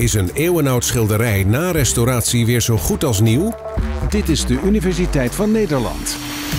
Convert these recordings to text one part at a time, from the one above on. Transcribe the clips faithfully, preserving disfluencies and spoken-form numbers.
Is een eeuwenoud schilderij na restauratie weer zo goed als nieuw? Dit is de Universiteit van Nederland.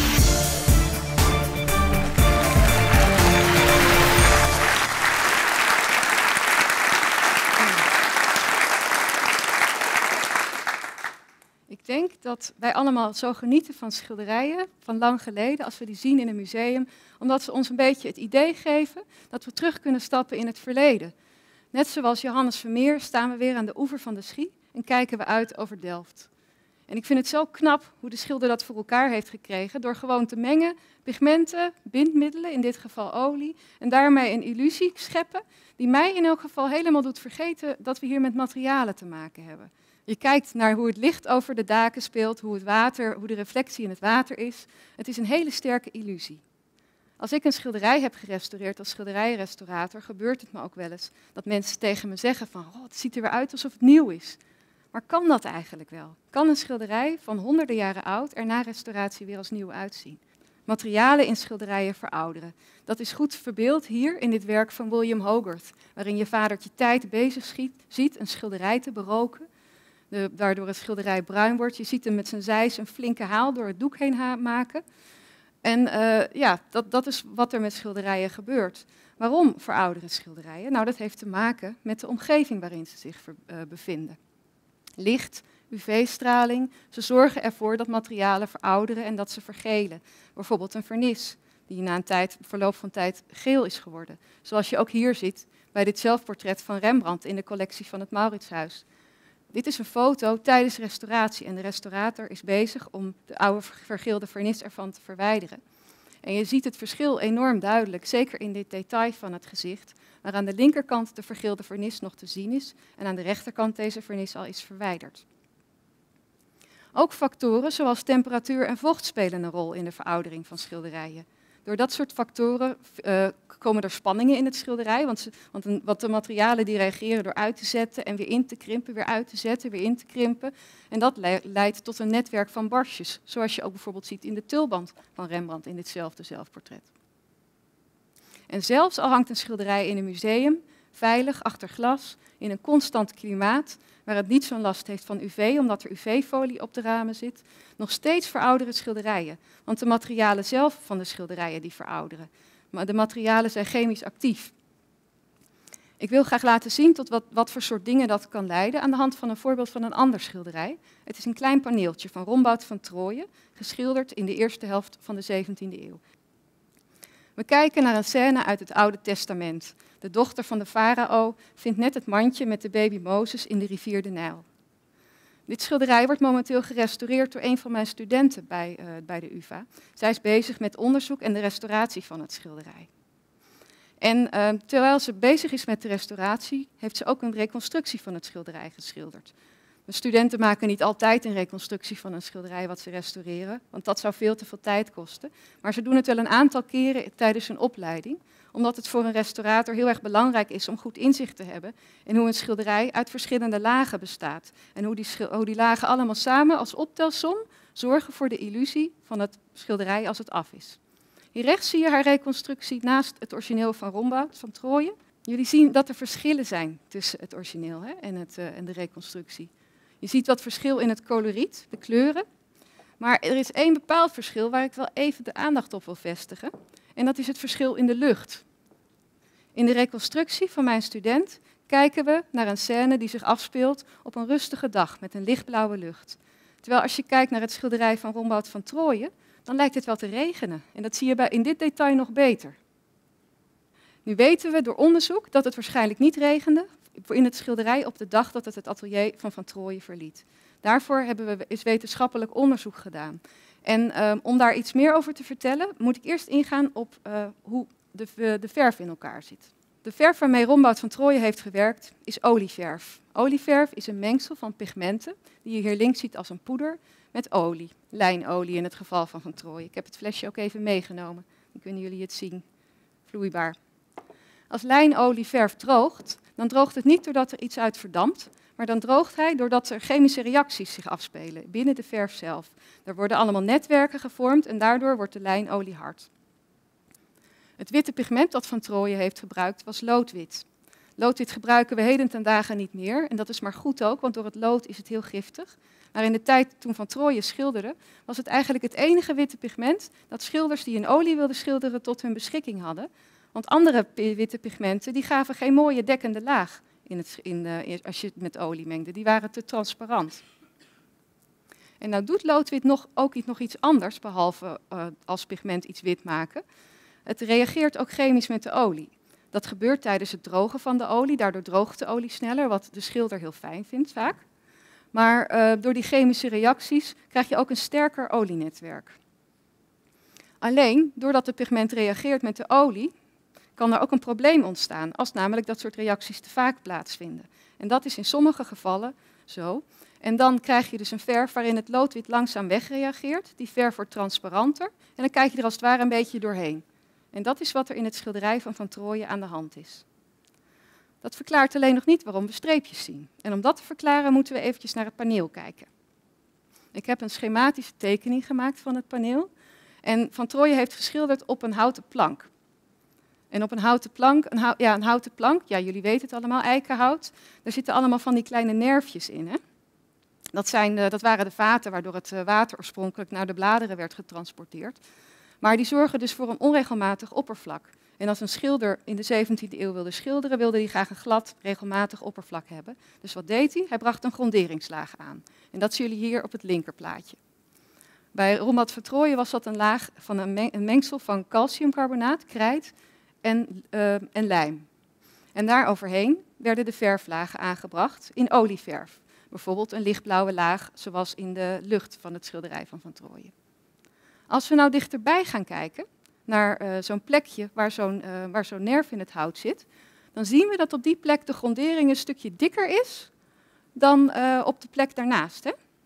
Ik denk dat wij allemaal zo genieten van schilderijen van lang geleden, als we die zien in een museum, omdat ze ons een beetje het idee geven dat we terug kunnen stappen in het verleden. Net zoals Johannes Vermeer staan we weer aan de oever van de Schie en kijken we uit over Delft. En ik vind het zo knap hoe de schilder dat voor elkaar heeft gekregen door gewoon te mengen, pigmenten, bindmiddelen, in dit geval olie, en daarmee een illusie scheppen die mij in elk geval helemaal doet vergeten dat we hier met materialen te maken hebben. Je kijkt naar hoe het licht over de daken speelt, hoe het water, hoe de reflectie in het water is. Het is een hele sterke illusie. Als ik een schilderij heb gerestaureerd als schilderijrestaurator, gebeurt het me ook wel eens dat mensen tegen me zeggen van, oh, het ziet er weer uit alsof het nieuw is. Maar kan dat eigenlijk wel? Kan een schilderij van honderden jaren oud er na restauratie weer als nieuw uitzien? Materialen in schilderijen verouderen. Dat is goed verbeeld hier in dit werk van William Hogarth, waarin je vadertje Tijd bezig schiet, ziet een schilderij te beroken. De, waardoor het schilderij bruin wordt. Je ziet hem met zijn zeis een flinke haal door het doek heen maken. En uh, ja, dat, dat is wat er met schilderijen gebeurt. Waarom verouderen schilderijen? Nou, dat heeft te maken met de omgeving waarin ze zich ver, uh, bevinden. Licht, U V-straling, ze zorgen ervoor dat materialen verouderen en dat ze vergelen. Bijvoorbeeld een vernis, die na een tijd, verloop van tijd geel is geworden. Zoals je ook hier ziet bij dit zelfportret van Rembrandt in de collectie van het Mauritshuis. Dit is een foto tijdens restauratie en de restaurator is bezig om de oude vergeelde vernis ervan te verwijderen. En je ziet het verschil enorm duidelijk, zeker in dit detail van het gezicht, waar aan de linkerkant de vergeelde vernis nog te zien is en aan de rechterkant deze vernis al is verwijderd. Ook factoren zoals temperatuur en vocht spelen een rol in de veroudering van schilderijen. Door dat soort factoren uh, komen er spanningen in het schilderij, want, ze, want, een, want de materialen die reageren door uit te zetten en weer in te krimpen, weer uit te zetten, weer in te krimpen. En dat le leidt tot een netwerk van barstjes, zoals je ook bijvoorbeeld ziet in de tulband van Rembrandt in ditzelfde zelfportret. En zelfs al hangt een schilderij in een museum, veilig, achter glas, in een constant klimaat, waar het niet zo'n last heeft van U V, omdat er U V-folie op de ramen zit, nog steeds verouderen schilderijen. Want de materialen zelf van de schilderijen die verouderen. Maar de materialen zijn chemisch actief. Ik wil graag laten zien tot wat, wat voor soort dingen dat kan leiden aan de hand van een voorbeeld van een ander schilderij. Het is een klein paneeltje van Rombout van Troje, geschilderd in de eerste helft van de zeventiende eeuw. We kijken naar een scène uit het Oude Testament. De dochter van de farao vindt net het mandje met de baby Mozes in de rivier de Nijl. Dit schilderij wordt momenteel gerestaureerd door een van mijn studenten bij, uh, bij de U vA. Zij is bezig met onderzoek en de restauratie van het schilderij. En uh, terwijl ze bezig is met de restauratie, heeft ze ook een reconstructie van het schilderij geschilderd. De studenten maken niet altijd een reconstructie van een schilderij wat ze restaureren, want dat zou veel te veel tijd kosten. Maar ze doen het wel een aantal keren tijdens hun opleiding, omdat het voor een restaurator heel erg belangrijk is om goed inzicht te hebben in hoe een schilderij uit verschillende lagen bestaat. En hoe die, hoe die lagen allemaal samen als optelsom zorgen voor de illusie van het schilderij als het af is. Hier rechts zie je haar reconstructie naast het origineel van Rombout van Troje. Jullie zien dat er verschillen zijn tussen het origineel hè, en, het, uh, en de reconstructie. Je ziet wat verschil in het coloriet, de kleuren. Maar er is één bepaald verschil waar ik wel even de aandacht op wil vestigen. En dat is het verschil in de lucht. In de reconstructie van mijn student kijken we naar een scène die zich afspeelt op een rustige dag met een lichtblauwe lucht. Terwijl als je kijkt naar het schilderij van Rombout van Troje, dan lijkt het wel te regenen. En dat zie je bij in dit detail nog beter. Nu weten we door onderzoek dat het waarschijnlijk niet regende in het schilderij op de dag dat het het atelier van Van Troje verliet. Daarvoor hebben we, is wetenschappelijk onderzoek gedaan. En um, om daar iets meer over te vertellen, moet ik eerst ingaan op uh, hoe de, uh, de verf in elkaar zit. De verf waarmee Rombout van Troje heeft gewerkt is olieverf. Olieverf is een mengsel van pigmenten, die je hier links ziet als een poeder, met olie. Lijnolie in het geval van Van Troje. Ik heb het flesje ook even meegenomen, dan kunnen jullie het zien. Vloeibaar. Als lijnolieverf droogt, dan droogt het niet doordat er iets uit verdampt, maar dan droogt hij doordat er chemische reacties zich afspelen binnen de verf zelf. Er worden allemaal netwerken gevormd en daardoor wordt de lijnolie hard. Het witte pigment dat Van Troje heeft gebruikt was loodwit. Loodwit gebruiken we heden ten dagen niet meer. En dat is maar goed ook, want door het lood is het heel giftig. Maar in de tijd toen Van Trooijen schilderde, was het eigenlijk het enige witte pigment dat schilders die in olie wilden schilderen tot hun beschikking hadden. Want andere witte pigmenten die gaven geen mooie dekkende laag in het, in de, als je het met olie mengde. Die waren te transparant. En nou doet loodwit nog, ook nog iets anders, behalve uh, als pigment iets wit maken. Het reageert ook chemisch met de olie. Dat gebeurt tijdens het drogen van de olie. Daardoor droogt de olie sneller, wat de schilder heel fijn vindt vaak. Maar uh, door die chemische reacties krijg je ook een sterker olienetwerk. Alleen, doordat het pigment reageert met de olie, kan er ook een probleem ontstaan, als namelijk dat soort reacties te vaak plaatsvinden. En dat is in sommige gevallen zo. En dan krijg je dus een verf waarin het loodwit langzaam wegreageert. Die verf wordt transparanter en dan kijk je er als het ware een beetje doorheen. En dat is wat er in het schilderij van Van Trooijen aan de hand is. Dat verklaart alleen nog niet waarom we streepjes zien. En om dat te verklaren moeten we eventjes naar het paneel kijken. Ik heb een schematische tekening gemaakt van het paneel. En Van Trooijen heeft geschilderd op een houten plank. En op een houten plank, een, hou, ja, een houten plank, ja, jullie weten het allemaal, eikenhout. Daar zitten allemaal van die kleine nerfjes in. Hè? Dat, zijn, uh, dat waren de vaten waardoor het uh, water oorspronkelijk naar de bladeren werd getransporteerd. Maar die zorgen dus voor een onregelmatig oppervlak. En als een schilder in de zeventiende eeuw wilde schilderen, wilde hij graag een glad, regelmatig oppervlak hebben. Dus wat deed hij? Hij bracht een gronderingslaag aan. En dat zien jullie hier op het linkerplaatje. Bij Rombouts van Trooijen was dat een laag van een, meng een mengsel van calciumcarbonaat, krijt en, uh, en lijm. En daaroverheen werden de verflagen aangebracht in olieverf. Bijvoorbeeld een lichtblauwe laag, zoals in de lucht van het schilderij van Van Trooijen. Als we nou dichterbij gaan kijken, naar uh, zo'n plekje waar zo'n uh, waar zo'n nerf in het hout zit, dan zien we dat op die plek de grondering een stukje dikker is dan uh, op de plek daarnaast. Hè?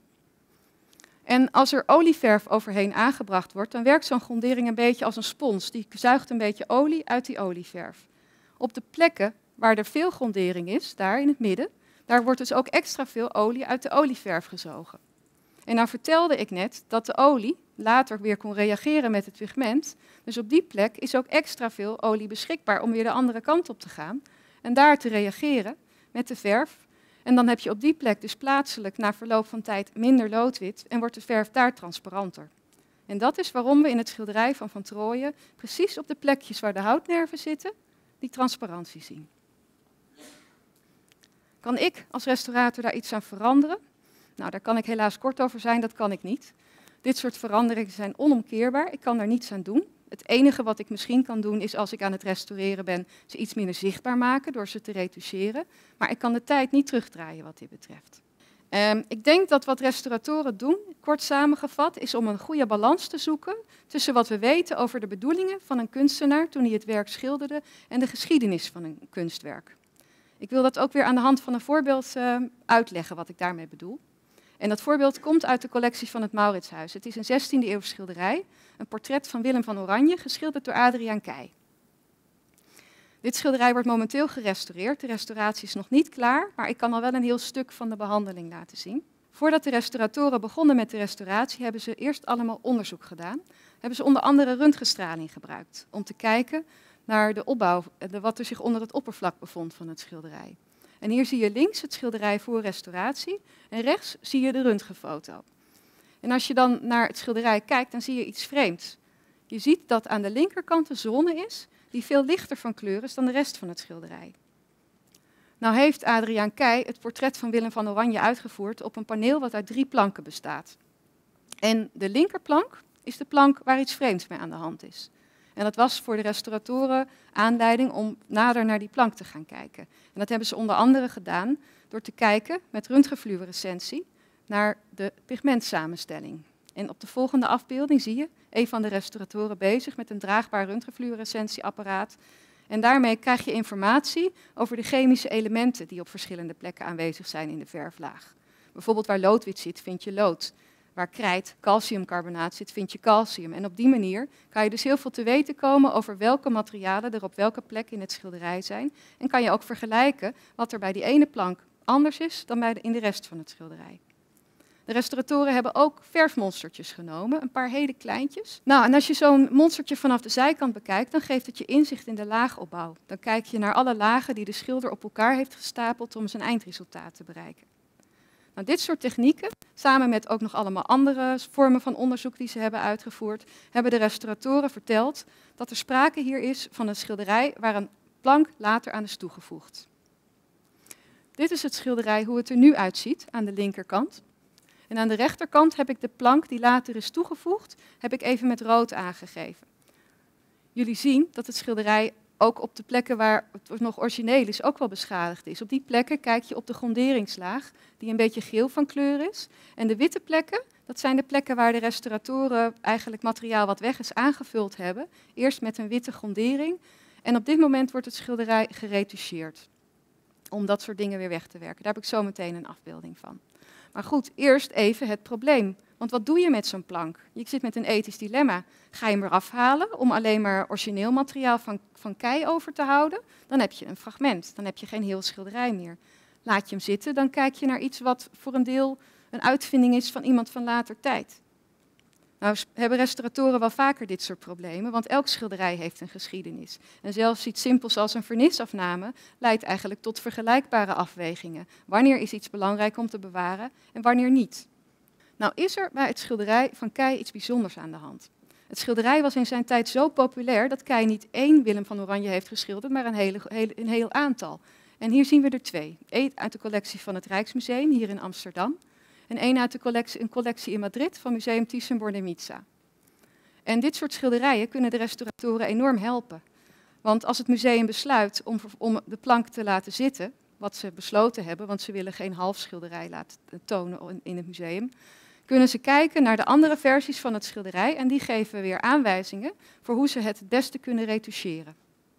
En als er olieverf overheen aangebracht wordt, dan werkt zo'n grondering een beetje als een spons. Die zuigt een beetje olie uit die olieverf. Op de plekken waar er veel grondering is, daar in het midden, daar wordt dus ook extra veel olie uit de olieverf gezogen. En nou vertelde ik net dat de olie later weer kon reageren met het pigment. Dus op die plek is ook extra veel olie beschikbaar om weer de andere kant op te gaan. En daar te reageren met de verf. En dan heb je op die plek dus plaatselijk na verloop van tijd minder loodwit en wordt de verf daar transparanter. En dat is waarom we in het schilderij van Van Trooijen precies op de plekjes waar de houtnerven zitten, die transparantie zien. Kan ik als restaurator daar iets aan veranderen? Nou, daar kan ik helaas kort over zijn, dat kan ik niet. Dit soort veranderingen zijn onomkeerbaar, ik kan daar niets aan doen. Het enige wat ik misschien kan doen is als ik aan het restaureren ben, ze iets minder zichtbaar maken door ze te retoucheren. Maar ik kan de tijd niet terugdraaien wat dit betreft. Um, ik denk dat wat restauratoren doen, kort samengevat, is om een goede balans te zoeken tussen wat we weten over de bedoelingen van een kunstenaar toen hij het werk schilderde en de geschiedenis van een kunstwerk. Ik wil dat ook weer aan de hand van een voorbeeld uh, uitleggen wat ik daarmee bedoel. En dat voorbeeld komt uit de collectie van het Mauritshuis. Het is een zestiende eeuws schilderij, een portret van Willem van Oranje, geschilderd door Adriaan Keij. Dit schilderij wordt momenteel gerestaureerd. De restauratie is nog niet klaar, maar ik kan al wel een heel stuk van de behandeling laten zien. Voordat de restauratoren begonnen met de restauratie, hebben ze eerst allemaal onderzoek gedaan. Hebben ze onder andere röntgenstraling gebruikt, om te kijken naar de opbouw, de, wat er zich onder het oppervlak bevond van het schilderij. En hier zie je links het schilderij voor restauratie en rechts zie je de röntgenfoto. En als je dan naar het schilderij kijkt, dan zie je iets vreemds. Je ziet dat aan de linkerkant een zone is die veel lichter van kleur is dan de rest van het schilderij. Nou heeft Adriaan Keij het portret van Willem van Oranje uitgevoerd op een paneel wat uit drie planken bestaat. En de linkerplank is de plank waar iets vreemds mee aan de hand is. En dat was voor de restauratoren aanleiding om nader naar die plank te gaan kijken. En dat hebben ze onder andere gedaan door te kijken met röntgenfluorescentie naar de pigmentsamenstelling. En op de volgende afbeelding zie je een van de restauratoren bezig met een draagbaar röntgenfluorescentieapparaat. En daarmee krijg je informatie over de chemische elementen die op verschillende plekken aanwezig zijn in de verflaag. Bijvoorbeeld waar loodwit zit, vind je lood. Waar krijt, calciumcarbonaat zit, vind je calcium. En op die manier kan je dus heel veel te weten komen over welke materialen er op welke plek in het schilderij zijn. En kan je ook vergelijken wat er bij die ene plank anders is dan bij de, in de rest van het schilderij. De restauratoren hebben ook verfmonstertjes genomen, een paar hele kleintjes. Nou, en als je zo'n monstertje vanaf de zijkant bekijkt, dan geeft het je inzicht in de laagopbouw. Dan kijk je naar alle lagen die de schilder op elkaar heeft gestapeld om zijn eindresultaat te bereiken. Nou, dit soort technieken, samen met ook nog allemaal andere vormen van onderzoek die ze hebben uitgevoerd, hebben de restauratoren verteld dat er sprake hier is van een schilderij waar een plank later aan is toegevoegd. Dit is het schilderij hoe het er nu uitziet aan de linkerkant. En aan de rechterkant heb ik de plank die later is toegevoegd, heb ik even met rood aangegeven. Jullie zien dat het schilderij ook op de plekken waar het nog origineel is, ook wel beschadigd is. Op die plekken kijk je op de gronderingslaag, die een beetje geel van kleur is. En de witte plekken, dat zijn de plekken waar de restauratoren eigenlijk materiaal wat weg is aangevuld hebben. Eerst met een witte grondering. En op dit moment wordt het schilderij geretoucheerd. Om dat soort dingen weer weg te werken. Daar heb ik zo meteen een afbeelding van. Maar goed, eerst even het probleem. Want wat doe je met zo'n plank? Je zit met een ethisch dilemma. Ga je hem eraf halen om alleen maar origineel materiaal van, van kei over te houden? Dan heb je een fragment, dan heb je geen heel schilderij meer. Laat je hem zitten, dan kijk je naar iets wat voor een deel een uitvinding is van iemand van later tijd. Nou hebben restauratoren wel vaker dit soort problemen, want elk schilderij heeft een geschiedenis. En zelfs iets simpels als een vernisafname leidt eigenlijk tot vergelijkbare afwegingen. Wanneer is iets belangrijk om te bewaren en wanneer niet? Nou is er bij het schilderij van Kei iets bijzonders aan de hand. Het schilderij was in zijn tijd zo populair dat Kei niet één Willem van Oranje heeft geschilderd, maar een, hele, hele, een heel aantal. En hier zien we er twee. Eén uit de collectie van het Rijksmuseum hier in Amsterdam. En één uit de collectie, een collectie in Madrid van Museum Thyssen-Bornemisza. En dit soort schilderijen kunnen de restauratoren enorm helpen. Want als het museum besluit om, om de plank te laten zitten, wat ze besloten hebben, want ze willen geen half schilderij laten tonen in het museum, kunnen ze kijken naar de andere versies van het schilderij en die geven weer aanwijzingen voor hoe ze het het beste kunnen retoucheren.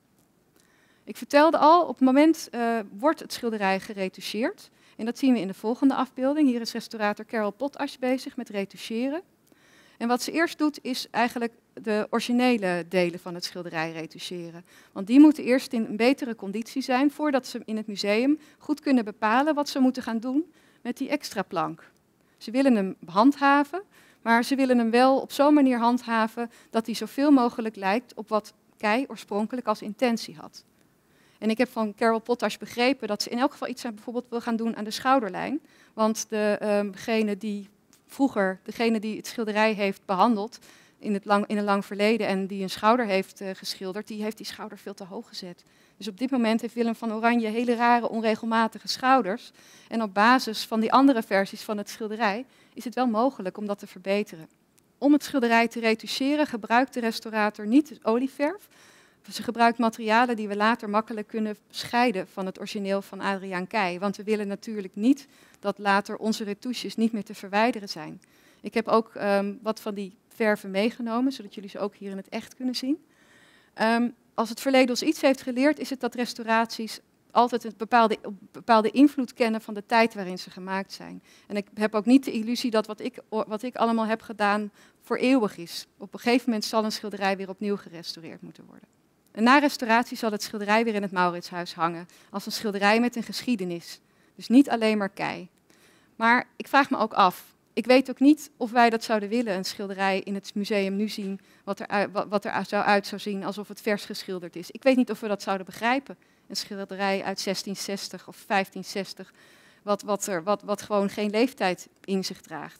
Ik vertelde al, op het moment uh, wordt het schilderij geretoucheerd. En dat zien we in de volgende afbeelding. Hier is restaurator Carol Potash bezig met retoucheren. En wat ze eerst doet, is eigenlijk de originele delen van het schilderij retoucheren. Want die moeten eerst in een betere conditie zijn, voordat ze in het museum goed kunnen bepalen wat ze moeten gaan doen met die extra plank. Ze willen hem handhaven, maar ze willen hem wel op zo'n manier handhaven dat hij zoveel mogelijk lijkt op wat Kei oorspronkelijk als intentie had. En ik heb van Carol Potash begrepen dat ze in elk geval iets aan, bijvoorbeeld wil gaan doen aan de schouderlijn. Want degene um, die vroeger, degene die het schilderij heeft behandeld in het lang, in een lang verleden en die een schouder heeft uh, geschilderd, die heeft die schouder veel te hoog gezet. Dus op dit moment heeft Willem van Oranje hele rare, onregelmatige schouders. En op basis van die andere versies van het schilderij is het wel mogelijk om dat te verbeteren. Om het schilderij te retoucheren gebruikt de restaurator niet olieverf. Ze gebruikt materialen die we later makkelijk kunnen scheiden van het origineel van Adriaan Kei. Want we willen natuurlijk niet dat later onze retouches niet meer te verwijderen zijn. Ik heb ook um, wat van die verven meegenomen, zodat jullie ze ook hier in het echt kunnen zien. Um, als het verleden ons iets heeft geleerd, is het dat restauraties altijd een bepaalde, bepaalde invloed kennen van de tijd waarin ze gemaakt zijn. En ik heb ook niet de illusie dat wat ik, wat ik allemaal heb gedaan voor eeuwig is. Op een gegeven moment zal een schilderij weer opnieuw gerestaureerd moeten worden. En na restauratie zal het schilderij weer in het Mauritshuis hangen, als een schilderij met een geschiedenis. Dus niet alleen maar Kei. Maar ik vraag me ook af, ik weet ook niet of wij dat zouden willen, een schilderij in het museum nu zien, wat er, wat er zou uit zou zien alsof het vers geschilderd is. Ik weet niet of we dat zouden begrijpen. Een schilderij uit zestien zestig of vijftien zestig, wat, wat, er, wat, wat gewoon geen leeftijd in zich draagt.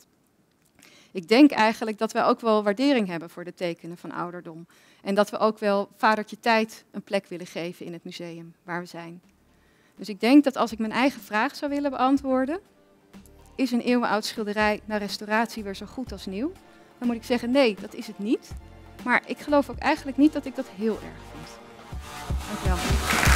Ik denk eigenlijk dat wij ook wel waardering hebben voor de tekenen van ouderdom. En dat we ook wel vadertje tijd een plek willen geven in het museum waar we zijn. Dus ik denk dat als ik mijn eigen vraag zou willen beantwoorden, is een eeuwenoud schilderij na restauratie weer zo goed als nieuw? Dan moet ik zeggen, nee, dat is het niet. Maar ik geloof ook eigenlijk niet dat ik dat heel erg vind. Dank u wel.